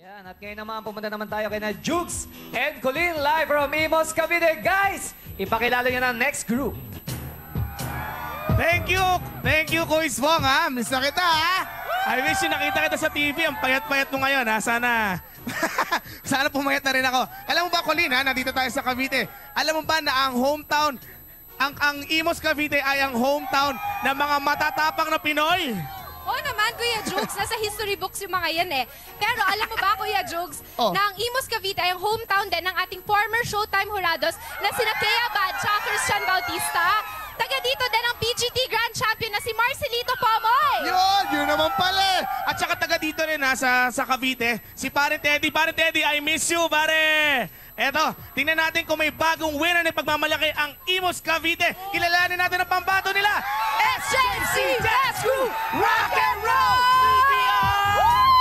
Yan, at ngayon naman, pumunta naman tayo kay na Jukes and Colleen live from Imos, Cavite. Guys, ipakilala nyo na ang next group. Thank you! Thank you, Kuis Wong, ha? Miss na kita, ha? I wish you nakita kita sa TV. Ang payat-payat mo ngayon, ha? Sana... Sana pumayat na rin ako. Alam mo ba, Colleen, ha? Nandito tayo sa Cavite. Alam mo ba na ang hometown, ang Imos, Cavite ay ang hometown ng mga matatapang na Pinoy? Oo naman, Kuya Jukes. Nasa history books yung mga yan eh. Pero alam mo ba, Kuya Jukes, na ang Imos, Cavite ay ang hometown din ng ating former Showtime Jurados na sina Kea Bad at Christian Bautista. Taga dito din ang PGT Grand Champion na si Marcelito Pomoy. Yun naman pala eh. At saka taga dito rin ha, sa Cavite, si Pare Teddy. Pare Teddy, I miss you, pare. Eto, tingnan natin kung may bagong winner ng pagmamalaki ang Imos, Cavite. Kilalanin natin ang pambato nila. SJC Dance Crew Rock and Roll CPR!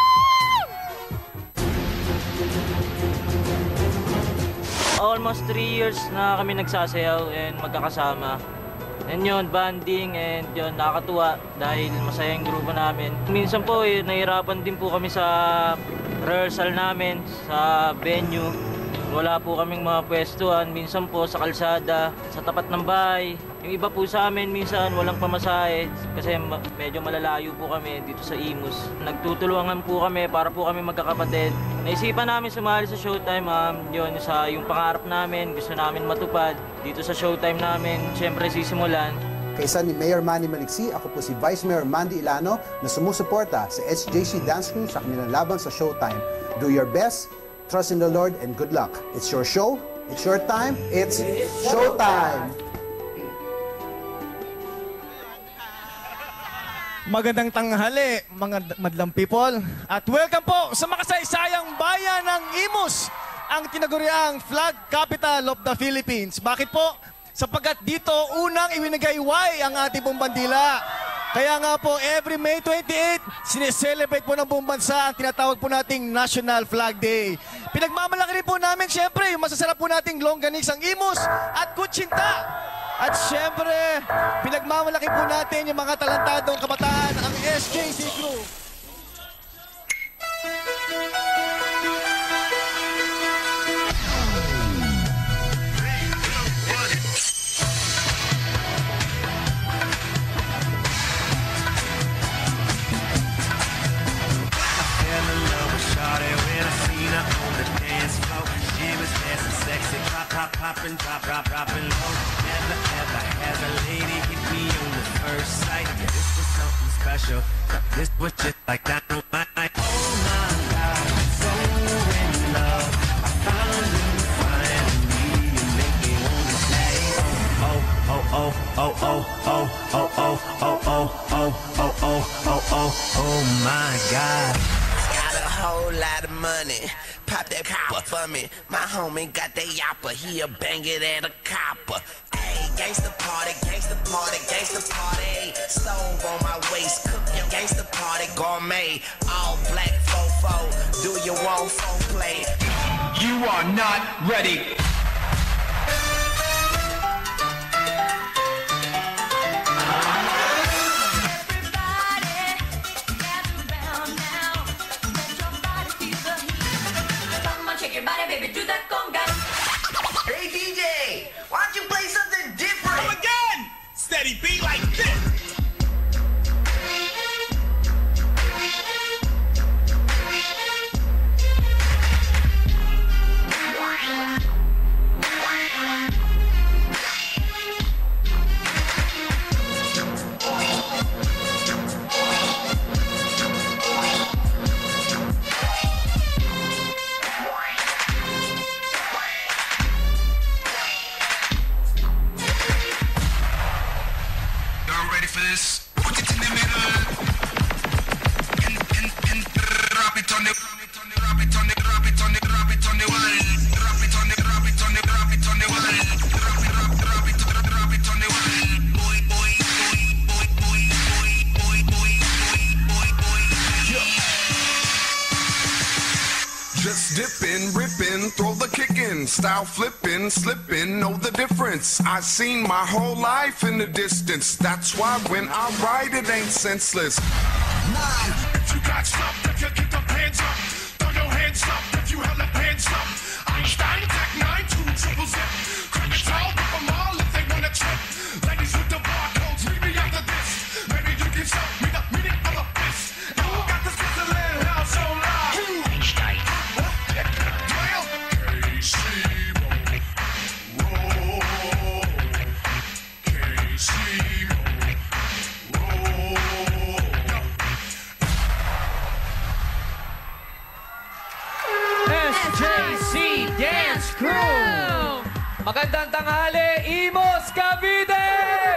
Almost 3 years na kami nagsasayaw and magkakasama. And yun, banding and yun, nakakatuwa dahil masaya yung grupo namin. Minsan po, nahihirapan din po kami sa rehearsal namin, sa venue. Wala po kaming mga pwestuhan, minsan po sa kalsada, sa tapat ng bahay. Yung iba po sa amin, minsan walang pamasahe kasi medyo malalayo po kami dito sa Imos. Nagtutulungan po kami para po kami magkakapatid. Naisipan namin sumali sa Showtime, yun, sa yung pangarap namin, gusto namin matupad dito sa Showtime namin. Siyempre sisimulan. Kaisa ni Mayor Manny Maliksi, ako po si Vice Mayor Mandy Ilano na sumusuporta sa SJC Dance Crew sa kanilang laban sa Showtime. Do your best, trust in the Lord, and good luck. It's your show, it's your time, it's Showtime! Magandang tanghali, mga madlang people. At welcome po sa makasaysayang bayan ng Imos, ang tinaguriang flag capital of the Philippines. Bakit po? Sapagkat dito unang iwinagay-way ang ating pong bandila. Kaya nga po, every May 28, sineselebrate po ng buong bansa ang tinatawag po nating National Flag Day. Pinagmamalaki rin po namin, syempre, yung masasarap po nating longganisa ang Imos at kutsinta. At syempre, pinagmamalaki po natin yung mga talentadong kabataan, ang SJC Crew. Poppin', droppin' low. Never ever has a lady hit me on the first sight. This was something special. This was just like dynamite. Oh my God, I'm so in love. I found you finally. You make me wanna say, oh oh oh oh oh oh oh oh oh oh oh oh oh oh oh oh my God. Got a whole lot of money. Pop that copper for me. My homie got that yapper. He'll bang it at a copper. Hey, gangsta party, gangsta party, gangsta party. Stove on my waist, cook your gangsta party gourmet. All black fofo. Do you want foreplay? You are not ready. Hey DJ, why don't you play something different? Come again! Steady beat like this! Ready for this? Put it in the middle and drop it on the drop it on the drop it on the drop it on the drop it on the wall. Drop it on the drop it on the drop it on the wall. Drop it drop it drop it on the wall. Boy boy boy boy boy boy boy boy boy boy. Just dipping, ripping, throw the kick in, style flipping, slipping, know the difference. I seen my whole life in the distance. That's why when I ride it ain't senseless. If you got stuff that you keep the hands up, throw your hands SJC Dance Crew! Magandang tanghali, Imos Cavite!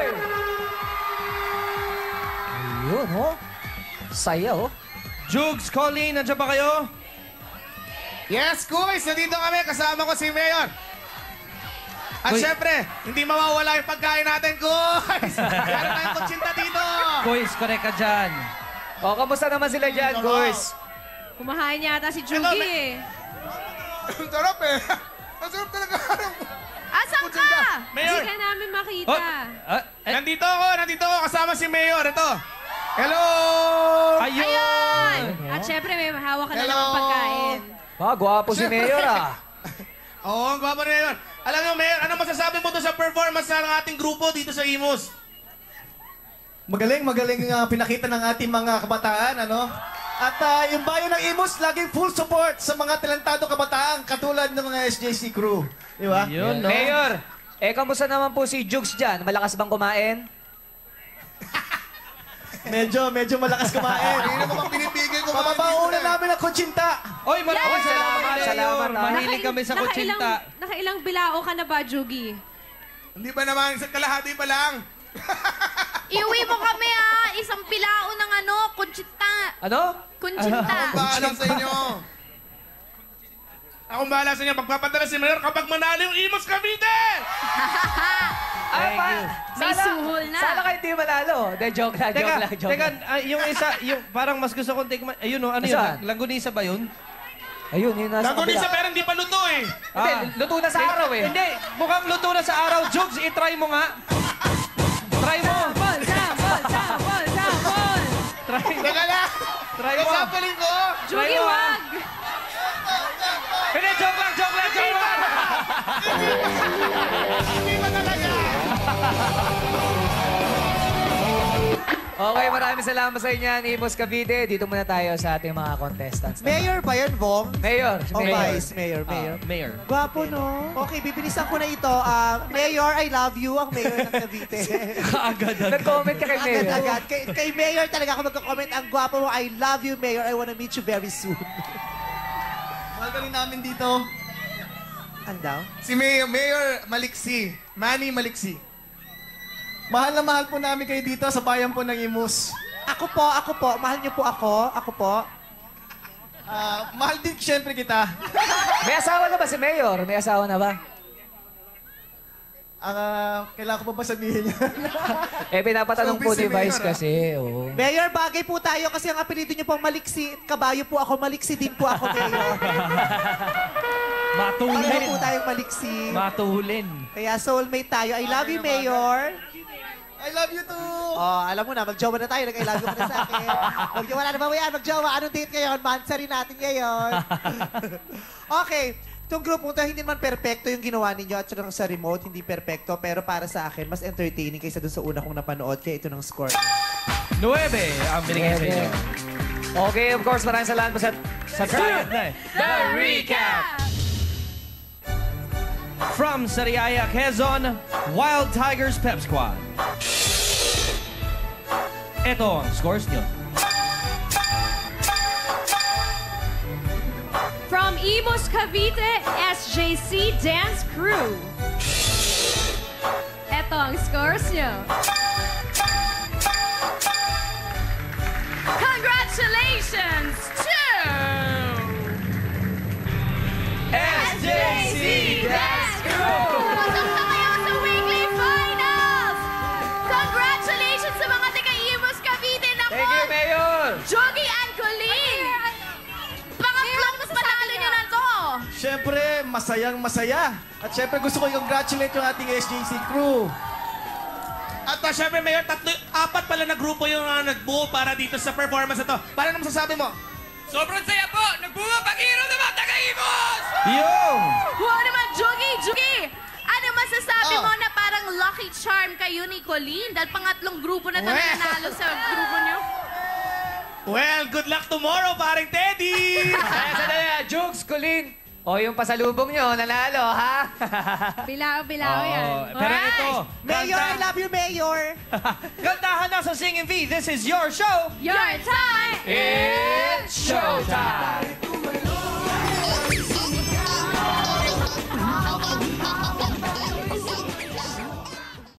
Ayun, oh. Saya, oh. Jugs, Colleen, nandiyan ba kayo? Yes, guys! Nandito kami. Kasama ko si Mayor. At syempre, hindi mawawala yung pagkain natin, guys! Meron tayong kutsinta dito! Boys, correct ka dyan. O, kamusta naman sila dyan, guys? Kumahain yata si Jugi eh. Ang sarap eh! Ang sarap talaga! Asan ka? Mayor! Hindi ka namin makita. Nandito ako. Kasama si Mayor. Ito. Hello! Ayun! At syempre, may hawak ka na naman pagkain. Gwapo si Mayor, ah. Oo, ang gwapo na Mayor. Alam niyo, Mayor, ano masasabi mo doon sa performance ng ating grupo dito sa Imos? Magaling pinakita ng ating mga kabataan, ano? At yung bayan ng Imos, laging full support sa mga talentado kabataan katulad ng mga SJC crew. Di ba? Yun, no? Mayor, kamusta naman po si Jugs dyan? Malakas bang kumain? Medyo malakas kumain. Hindi naman pinipigil ko. Papapauna namin ang kutsinta. Oy, maraming salamat. Mahilig kami sa kutsinta. Nakailang bilao ka na ba, Jugi? Hindi ba naman, isang kalahati pa lang? Iuwi mo kami isang bilao ng kuntsinta. Ano? Kuntsinta. Bahala sa inyo. Akong bahala sa inyo. Pagpapadala si Mayor kapag manalo yung Imos Cavite! May suhol na. Sana kayo di manalo. De, joke lang. Teka, yung isa, yung parang mas gusto kong tikman, ayun o, ano Saan? yun? Langgunisa ba yun? Ayun, yun nasa Langgunisa pero hindi pa luto eh. Hindi, luto na sa araw eh. Hindi, mukhang luto na sa araw. Jugs, itry mo nga. Try mo. Sample! Teka lang! Try mo. Kasampalin ko! Jugi, wag! Hindi, joke lang. Hindi ba talaga? Okay, maraming salamat sa inyo, Imos Cavite. Dito muna tayo sa ating mga contestants. Mayor ba yan, Bong? Mayor. O Vice Mayor? Mayor. Gwapo, no? Okay, bibilisan ko na ito. Mayor, I love you, ang Mayor ng Cavite. Nag-comment ka kay Mayor. Agad. Kay Mayor talaga ako magka-comment. Ang gwapo mo, I love you, Mayor. I wanna meet you very soon. Mahal ka rin namin dito. Andaw? Si Mayor Maliksi. Manny Maliksi. Mahal na mahal po namin kayo dito sa bayan po ng Imos. Ako po. Mahal niyo po ako. Ako po. Mahal din siyempre kita. May asawa na ba si Mayor? May asawa na ba? Kailangan ko pa ba sabihin yan? Pinapatanong po ni Vice kasi. Oo. Mayor, bagay po tayo kasi ang apelido niyo po Maliksi. Kabayo po ako. Maliksi din po ako, Mayor. Matulin. Pareho po tayong Maliksi. Matulin. Kaya soulmate tayo. I love you, Mayor. I love you too! Oh, alam mo na, mag-jowa na tayo. Nag-I love you ka na sa akin. Mag-jowa na ba yan? Mag-jowa. Anong date ngayon? Mansari natin ngayon. Okay. Itong group mo to, hindi naman perfecto yung ginawa ninyo at saka sa remote, hindi perfecto. Pero para sa akin, mas entertaining kaysa dun sa una kong napanood. Kaya ito ng score. 9 ang binigay sa inyo. Okay, of course, maraming salamat po sa Sayad na eh. The Recap! From Sariaya, Quezon, Wild Tigers Pep Squad. Ito ang scores nyo. From Imos Cavite, SJC Dance Crew. Ito ang scores nyo. Congratulations to SJC Dance Crew! Pasok na kayo sa weekly finals! Congratulations sa mga taga-Imos Cavite na Thank you, Mayor! Jogi and Colleen! Pangatlong panalo nyo na to! Siyempre, masayang-masaya. At siyempre, gusto ko i-congratulate yung ating SJC crew. At syempre, Mayor, 4 pala na grupo yung nagbuo para dito sa performance na to. Paano naman masasabi mo? Sobrang saya po! Nagbuo pag-hero ng mga taga-Imos! Yung! Wow naman, Jogi! Ano masasabi mo na parang lucky charm kayo ni Colleen? Dahil pangatlong grupo na nanalo sa grupo nyo? Well, good luck tomorrow, paring Teddy! Sandali, Jugs, Colleen. O, yung pasalubong nyo, nanalo, ha? Bilao yan. Pero ito, Mayor, I love you, Mayor. kantahan na sa Singing V. This is your show. Your time! It's showtime!